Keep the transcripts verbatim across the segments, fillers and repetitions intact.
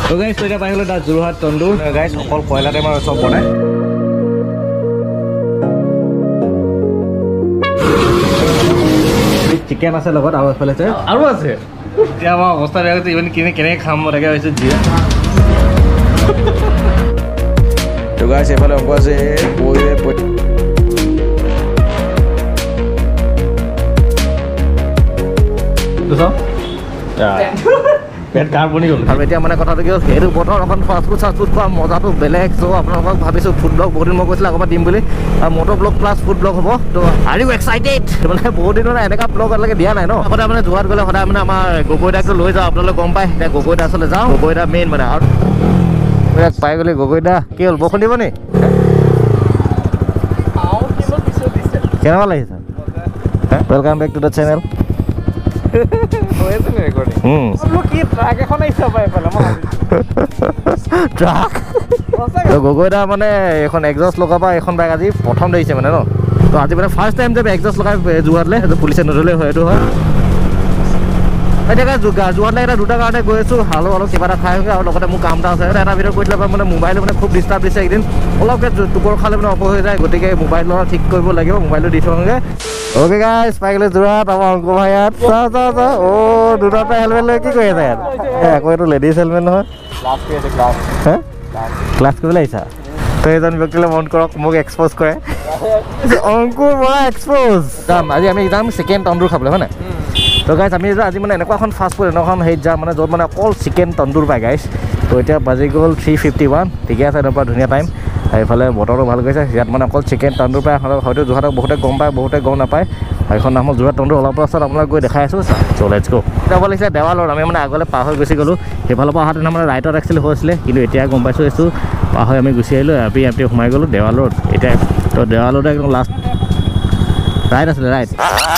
তো গাইছ তো এটা পাই গ'লো দা যোৰহাট তন্দুৰ গাইছ অকল কয়লাতে আমাৰ চব বনায় চিকেন আছে লগত আৰু এফালে আছে আৰু আছে এতিয়া আমাৰ অৱস্থা বেয়া হৈছে ইমান কেনে কেনে খাম তাকে হৈছে জিৰা তো গাইছ এফালে অংক আছে পইৰে পই তো পেট কাৰ বনি গ'ল আৰু এতিয়া মানে কথাটো কি হ'ল সেইটো বতৰ অকণ ফাষ্ট ফুড চাষ্ট ফুড খোৱা মজাটো বেলেগ চ' আপোনালোকক ভাবিছোঁ ফুড ব্লগ বহুত দিন মই কৈছিলোঁ আকৌ দিম বুলি আৰু motor blog plus food blog হ'ব তো আৰ ইউ এক্সাইটেড মানে বহুত দিনৰ এনেকুৱা ব্লগ আজিলৈকে দিয়া নাই ন সদায় মানে যোৰহাট গ'লে সদায় মানে আমাৰ গগৈ দাকটো লৈ যাওঁ আপোনালোকে গম পায় এতিয়া গগৈ দা ওচৰলৈ যাওঁ গগৈ দা মেইন মানে আৰু পাই গ'লে গগৈ দা কি হ'ল বৰষুণ দিব নি কেনেকুৱা লাগিছে welcome back to the channel Gogoi দা মানে এখন এক্সজষ্ট লগাবা এখন বাইক আজি প্ৰথম দেখিছে মানে ন তো আজি মানে ফাৰ্ষ্ট টাইম যে এক্সজষ্ট লগাই যোৰহাটলৈ সেইটো পুলিচে নধৰিলে হয় এইটো হয় এতিয়া যোৰহাটলৈ এটা দুটা কাৰণে গৈ আছোঁ হালো অলপ কিবা এটা খাই আহোঁ আৰু লগতে মোৰ কাম এটা আছে এটা ভিতৰত কৈ দিলে মানে মোবাইলটো মানে খুব ডিষ্টাৰ্ব দিছে একদিন অলপকৈ টোপৰ খালে মানে অফ হৈ যায় গতিকে মোবাইলৰ ঠিক কৰিব লাগিব মোবাইলটো দি থওঁগৈ অ'কে গাইছ পাই গ'লে যোৰহাট আমাৰ অংক ভাই ইয়াত চা চা চা অ' দুটাতে হেলমেট লৈ কি কৰি আছে ইয়াত আকৌ এইটো লেডিজ হেলমেট নহয় হে ক্লাছ কৰিবলৈ আহিছা তো এজন ব্যক্তিলৈ মন কৰক মোক এক্সপ'জ কৰে অংকুৰ পৰা এক্সপ'জ যাম আজি আমি যাম চিকেন তন্দুৰ খাবলৈ হয় নাই তো গাইছ আমি আজি মানে এনেকুৱা এখন ফাষ্ট ফুড এনেকুৱা হেৰিত যাম মানে য'ত মানে অকল চিকেন তন্দুৰ পায় গাইছ তো এতিয়া বাজি গ'ল থ্ৰী ফিফটি ওৱান ঠিকে আছে এনেকুৱা ধুনীয়া টাইম এইফালে বতৰটো ভাল গৈছে ইয়াত মানে অকল চিকেন তন্দুৰ পায় হয়তো যোৰহাটক বহুতে গম পায় বহুতে গম নাপায় এইখন নাম হ'ল যোৰহাট তন্দুৰ অলপ পাছত আপোনাক গৈ দেখাই আছোঁ চ' লেটছ গো যাব লাগিছিলে দেৱালৰ আমি মানে আগলৈ পাৰ হৈ গুচি গ'লোঁ সেইফালৰ পৰা অহাতে মানে ৰাইটত একচুৱেলি হৈছিলে কিন্তু এতিয়া গম পাইছোঁ এইটো পাৰ হৈ আমি গুচি আহিলোঁ আপি আপি সোমাই গ'লোঁ দেৱালত এতিয়া তো দেৱালতে একদম লাষ্ট ৰাইট আছিলে ৰাইট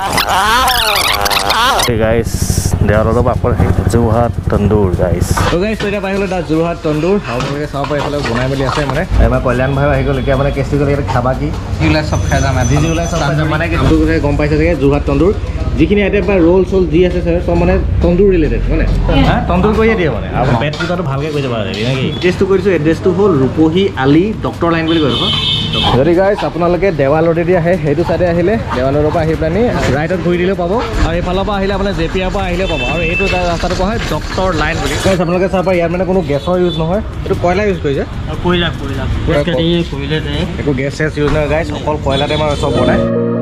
গাইছ দেৱালৰ পৰা আকৌ যোৰহাট তন্দুৰ গাইছ তো গাইছ তো এতিয়া পাই গ'লোঁ দা যোৰহাট তন্দুৰ আপোনালোকে চাব পাৰে এইফালে বনাই মেলি আছে মানে আমাৰ কল্যাণ ভাই আহি গ'ল এতিয়া মানে কেছটো গ'লে খাবা কি ওলাই চব খাই যাম যি যি ওলাই চব মানে গম পাইছে চাগে যোৰহাট তন্দুৰ যিখিনি আইটেম বা ৰোল চোল যি আছে চব মানে তন্দুৰ ৰিলেটেড মানে তন্দুৰ কৰিয়ে দিয়ে মানে আৰু পেট পূজাটো ভালকৈ কৰি যাব নেকি এড্ৰেছটো কৰিছোঁ এড্ৰেছটো হ'ল ৰূপহী আলি ডক্টৰ লাইন বুলি কয় যদি গাইছ আপোনালোকে দেৱালৰেদি আহে সেইটো চাইডে আহিলে দেৱালৰ পৰা আহি পেলাই ৰাইটত ঘূৰি দিলেও পাব আৰু এইফালৰ পৰা আহিলে আপোনাৰ জে পি আৰ পৰা আহিলেও পাব আৰু এইটো ৰাস্তাটো কোৱা হয় ডক্টৰ লাইন বুলি গাইছ আপোনালোকে চাব পাৰে ইয়াত মানে কোনো গেছৰ ইউজ নহয় এইটো কয়লা ইউজ কৰিছে কয়লা কয়লা একো গেছ চেছ ইউজ নহয় গাইছ অকল কয়লাতে আমাৰ চব বনায়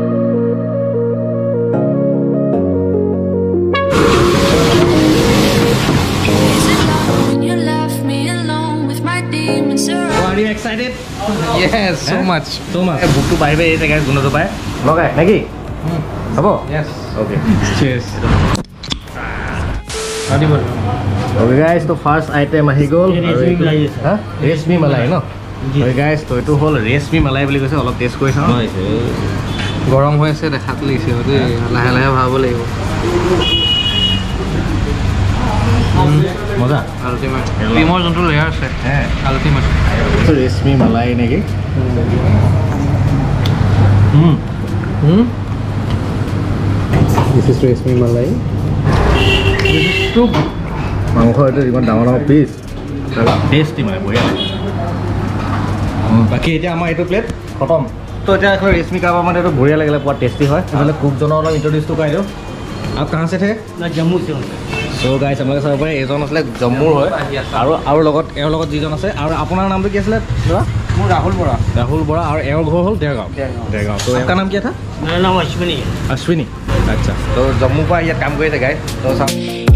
Are you excited? Yes, so eh? much. So much. Book to buy by eight guys. Guno to buy. Okay. Nagi. Abo. Yes. Okay. Cheers. Audible. Okay guys, so first item ahi gol. Resmi malai. Huh? Resmi malai, no? Okay guys, so itu whole resmi malai boli koise olop taste koi sa. Gorom hoy ase dekhat lise ode lahe lahe bhabo lagibo. মজা ultimate ক্ৰীমৰ যোনটো layer আছে হে ultimate reshmi malai নেকি hmm hmm this is reshmi malai তো মাংস এটা ইমান ডাঙৰ ডাঙৰ পিচ টেষ্টি মানে বঢ়িয়া বাকী এতিয়া আমাৰ এইটো প্লেট খতম তো এতিয়া এখন ৰেশমি কাবাব মানে এইটো বঢ়িয়া লাগিলে পুৰা টেষ্টি হয় এইফালে কুকজনৰ অলপ ইণ্ট্ৰডিউচটো কৰি দিওঁ আৰু কাহাঁ চে থে জম্মু চে সো গাইছ আপোনালোকে চাব পাৰে এজন আছিলে জম্মুৰ হয় আৰু আৰু লগত এওঁৰ লগত যিজন আছে আৰু আপোনাৰ নামটো কি আছিলে দাদা মোৰ ৰাহুল বৰা ৰাহুল বৰা আৰু এওঁৰ ঘৰ হ'ল দেৰগাঁও দেৰগাঁও তো আপোনাৰ নাম কি এটা মোৰ নাম অশ্বিনী অশ্বিনী আচ্ছা তো জম্মুৰ পৰা ইয়াত কাম কৰিছে গাইছ তো চাওক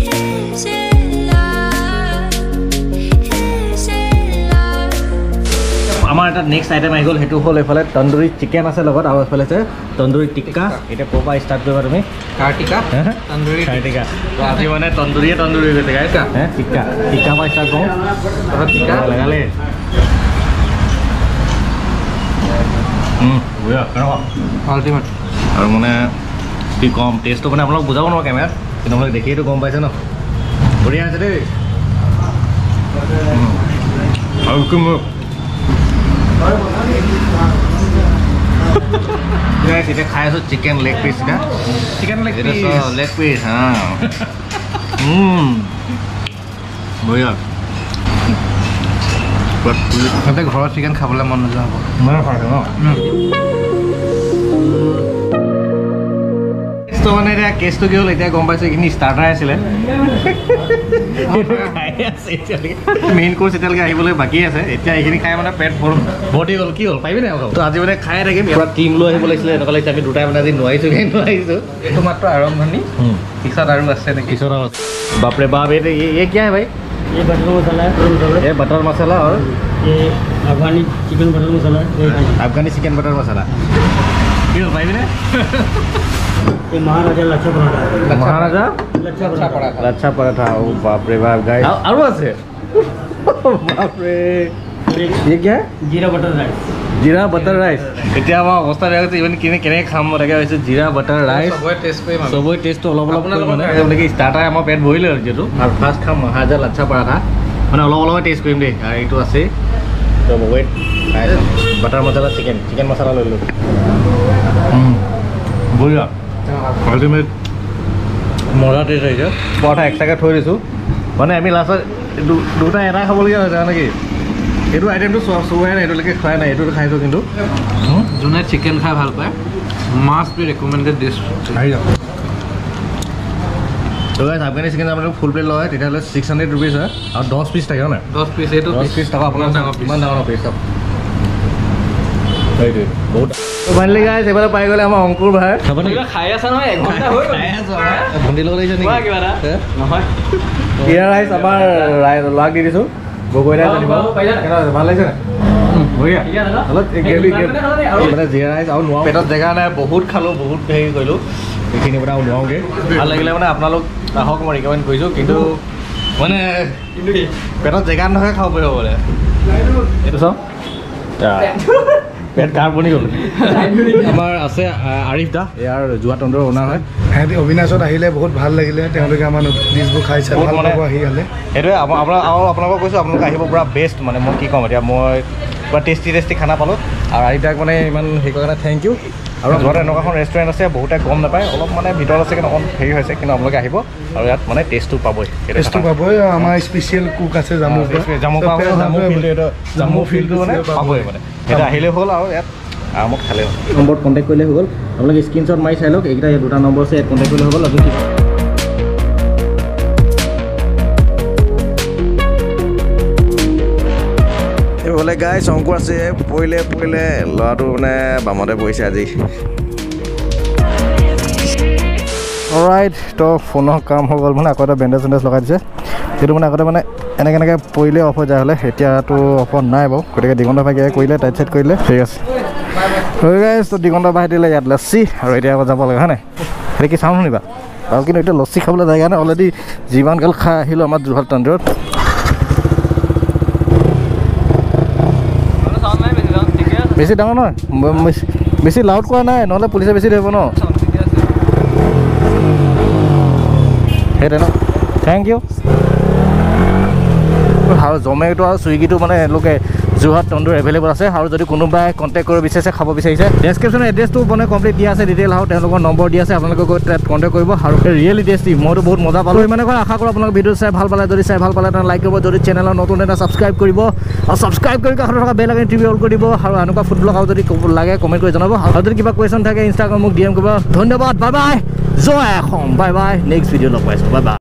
আমাৰ এটা নেক্সট আইটেম আহি গ'ল সেইটো হ'ল এইফালে তন্দুৰী চিকেন আছে লগত আৰু এইফালে আছে তন্দুৰী টিক্কা এতিয়া ক'ৰ পৰা ষ্টাৰ্ট কৰিবা তুমি কাৰ টিক্কা তন্দুৰী টিক্কা তো আজি মানে তন্দুৰীয়ে তন্দুৰী গৈছে গাইছ হে টিক্কা টিক্কা পৰা ষ্টাৰ্ট কৰোঁ টিক্কা লগালে বঢ়িয়া কেনেকুৱা আল্টিমেট আৰু মানে কি কম টেষ্টটো মানে আপোনালোক বুজাব নোৱাৰো কেমেৰাত কিন্তু আপোনালোকে দেখিয়েইটো গম পাইছে ন বঢ়িয়া আছে দেই আৰু কি মোক guys এটা খাই আছো চিকেন লেগ পিস এটা chicken leg piece leg piece হ্যাঁ হুম বঢ়িয়া তাতে ঘৰৰ চিকেন খাবলৈ মন নোযোৱা হ'ব মানে খাইছে ন তো মানে এতিয়া কেছটো কি হ'ল এতিয়া গম পাইছোঁ এইখিনি ষ্টাৰ্টাৰ আছিলে মেইন কোৰ্চ এতিয়ালৈকে আহিবলৈ বাকী আছে এতিয়া এইখিনি খাই মানে পেট ভৰ্তি হ'ল কি হ'ল পাৰিবি নাই তো আজি মানে খাই থাকিম পুৰা টিম লৈ আহিব লাগিছিলে এনেকুৱা লাগিছে আমি দুটাই মানে আজি নোৱাৰিছোঁ কিন্তু নোৱাৰিছোঁ এইটো মাত্ৰ আৰম্ভণি পিছত আৰু আছে নেকি পিছত আৰু বাপৰে বাপ এই ये क्या है भाई ये बटर मसाला है ये बटर मसाला और ये अफगानी चिकन बटर मसाला है अफगानी चिकन बटर मसाला কি হ'ল পাৰিবি নে ये महाराजा लच्छा पराठा है महाराजा लच्छा पराठा लच्छा पराठा ओ बाप रे बाप गाइस আৰু আছে বাপ রে ये क्या है jeera butter rice jeera butter rice এতিয়া আমাৰ অৱস্থা বেয়া হৈছে ইমান কিনে কেনে খাম লাগে হৈছে जीरा बटर राइस সবৰে টেষ্ট কৰিম আমি সবই টেষ্ট অলপ অলপ মানে মানে ষ্টাৰ্টাৰ আমাৰ পেট ভৰিলে আৰু যেটো আৰু ফাৰ্ষ্ট খাম महाराजा लच्छा पराठा মানে অলপ অলপ টেষ্ট কৰিম দেই আৰু এইটো আছে তো wait butter masala chicken chicken masala লৈ লো বঢ়িয়া আল্টিমেট মজা টেষ্ট আহিছে পৰঠা এক্সট্ৰাকৈ থৈ দিছোঁ মানে আমি লাষ্টত দুটা এটা খাবলগীয়া হৈছে নেকি এইটো আইটেমটো চোৱাই নাই এইটোলৈকে খোৱাই নাই এইটো খাইছোঁ কিন্তু যোনে চিকেন খাই ভাল পায় মাষ্ট বি ৰেকমেণ্ডেড ডিছ আহি যাওক তো গাইছ আফগানী চিকেন আপোনালোক ফুল প্লেট লয় তেতিয়াহ'লে ছিক্স হাণ্ড্ৰেড ৰুপিজ হয় আৰু দহ পিচ থাকে হয় নাই দহ পিচ এইটো দহ পিচ টকা আপোনাৰ কিমান ডাঙৰ পিচ চাওক সেইটোৱে বহুত ফাইনেলি গাইছ এইফালে পাই গ'লে আমাৰ অংকুৰ ভাই খাব নেকি খাই আছা নহয় এক ঘণ্টা হৈ খাই আছো ভণ্টি লগত আহিছে নেকি কিবা এটা নহয় জিৰা ৰাইচ আমাৰ ল'ৰাক দি দিছোঁ গগৈ দাই জানিব ভাল লাগিছে নাই বঢ়িয়া অলপ গ্ৰেভি মানে জিৰা ৰাইচ আৰু নোৱাৰোঁ পেটত জেগা নাই বহুত খালোঁ বহুত হেৰি কৰিলোঁ এইখিনি মানে আৰু নোৱাৰোঁগৈ ভাল লাগিলে মানে আপোনালোক আহক মই ৰিকমেণ্ড কৰিছোঁ কিন্তু মানে পেটত জেগা নথকাকৈ খাব পাৰিব বোলে এইটো চাওঁ পেট কাৰ বনি গ'ল আমাৰ আছে আৰিফ দা ইয়াৰ যোৱা তন্ত্ৰৰ অনাৰ হয় সিহঁতি অবিনাশত আহিলে বহুত ভাল লাগিলে তেওঁলোকে আমাৰ ডিছবোৰ খাইছে ভাল পাব আহি হ'লে সেইটোৱে আপোনাৰ আৰু আপোনালোকক কৈছোঁ আপোনালোকে আহিব পূৰা বেষ্ট মানে মই কি ক'ম এতিয়া মই পূৰা টেষ্টি টেষ্টি খানা পালোঁ আৰু আৰিফ দাক মানে ইমান হেৰি কৰাৰ কাৰণে থেংক ইউ আৰু ঘৰত এনেকুৱা এখন ৰেষ্টুৰেণ্ট আছে বহুতে গম নাপায় অলপ মানে ভিতৰত আছে কিন্তু অকণ হেৰি হৈছে কিন্তু আপোনালোকে আহিব আৰু ইয়াত মানে টেষ্টটো পাবই টেষ্টটো পাবই আমাৰ স্পেচিয়েল কুক আছে জামুৰ জামু পাব জামু ফিল্ড এইটো জামু ফিল্ডটো মানে পাবই মানে সেইটো আহিলে হ'ল আৰু ইয়াত আৰামত খালে হ'ল নম্বৰত কণ্টেক্ট কৰিলে হৈ গ'ল আপোনালোকে স্ক্ৰীনশ্বট মাৰি চাই লওক এইকেইটা দুটা নম্বৰ আছে ইয়াত কণ্টেক্ট কৰিলে হৈ গ'ল আপুনি এইফালে গাইছ অংকুৰ আছে পৰিলে পৰিলে ল'ৰাটো মানে বামতে পৰিছে আজি অলৰাইট তো ফোনৰ কাম হৈ গ'ল মানে আকৌ এটা বেণ্ডেজ চেণ্ডেজ লগাই দিছে সেইটো মানে আগতে মানে এনেকৈ এনেকৈ পৰিলে অফ হৈ যায় হ'লে এতিয়াতো অফ নাই বাৰু গতিকে দিগন্ত ভাই কৰিলে টাইট চাইট কৰিলে ঠিক আছে হৈ গাইছ তো দিগন্ত ভাই দিলে ইয়াত লচ্ছি আৰু এতিয়া আকৌ যাব লাগে হয় নাই সেইটো কি চাওঁ শুনিবা আৰু কিন্তু এতিয়া লচ্ছি খাবলৈ জেগা নাই অলৰেডি যিমান গাল খাই আহিলোঁ আমাৰ যোৰহাট তন্ত্ৰত বেছি ডাঙৰ নহয় বেছি লাউড কৰা নাই নহ'লে পুলিচে বেছি ধৰিব ন সেইটোৱে ন থেংক ইউ আৰু জমেটো আৰু চুইগিটো মানে এওঁলোকে যোৰহাট তন্দুৰ এভেইলেবল আছে আৰু যদি কোনোবাই কণ্টেক্ট কৰিব বিচাৰিছে খাব বিচাৰিছে ডেছক্ৰিপশ্যনত এড্ৰেছটো মানে কমপ্লিট দিয়া আছে ডিটেইল আৰু তেওঁলোকৰ নম্বৰ দিয়া আছে আপোনালোকে গৈ তাত কণ্টেক্ট কৰিব আৰু ৰিয়েলি টেষ্টি মইতো বহুত মজা পালোঁ ইমানে কৰা আশা কৰোঁ আপোনালোকে ভিডিঅ' চাই ভাল পালে যদি চাই ভাল পালে তেনে লাইক কৰিব যদি চেনেলৰ নতুন এটা ছাবস্ক্ৰাইব কৰিব আৰু ছাবস্ক্ৰাইব কৰি কাষত থকা বেল আইকন টিভি অল কৰি দিব আৰু এনেকুৱা ফুড ব্লগ আৰু যদি লাগে কমেণ্ট কৰি জনাব আৰু যদি কিবা কুৱেশ্যন থাকে ইনষ্টাগ্ৰাম মোক ডি এম কৰিব ধন্যবাদ বাই বাই জয় Assam bye bye next video' লগ পাইছোঁ বাই বাই